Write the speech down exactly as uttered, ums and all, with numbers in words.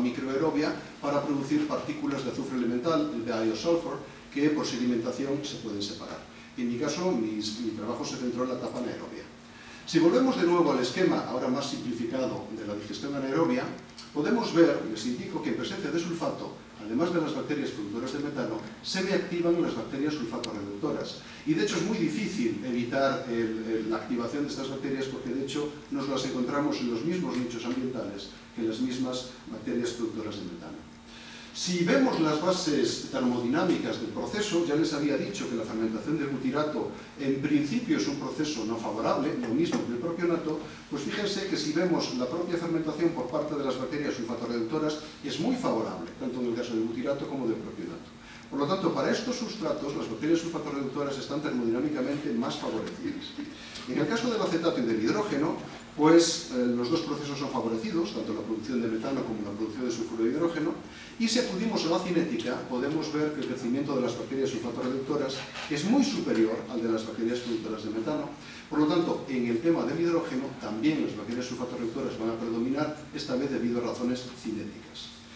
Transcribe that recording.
microaerobia para producir partículas de azufre elemental, el biosulfur, que por sedimentación se pueden separar. En mi caso, mis, mi trabajo se centró en la etapa anaerobia. Si volvemos de nuevo al esquema, ahora más simplificado, de la digestión anaerobia, podemos ver, les indico que en presencia de sulfato, además de las bacterias productoras de metano, se me activan las bacterias sulfato-reductoras. Y de hecho es muy difícil evitar el, el, la activación de estas bacterias porque de hecho nos las encontramos en los mismos nichos ambientales que las mismas bacterias productoras de metano. Si vemos las bases termodinámicas del proceso, ya les había dicho que la fermentación del butirato en principio es un proceso no favorable, lo mismo que el propionato, pues fíjense que si vemos la propia fermentación por parte de las bacterias sulfatorreductoras es muy favorable, tanto en el caso del butirato como del propionato. Por lo tanto, para estos sustratos, las bacterias sulfatorreductoras están termodinámicamente más favorecidas. En el caso del acetato y del hidrógeno, pues eh, los dos procesos son favorecidos, tanto la producción de metano como la producción de sulfuro de hidrógeno, y si acudimos a la cinética, podemos ver que el crecimiento de las bacterias sulfatorreductoras es muy superior al de las bacterias productoras de metano. Por lo tanto, en el tema del hidrógeno, también las bacterias sulfatorreductoras van a predominar, esta vez debido a razones cinéticas.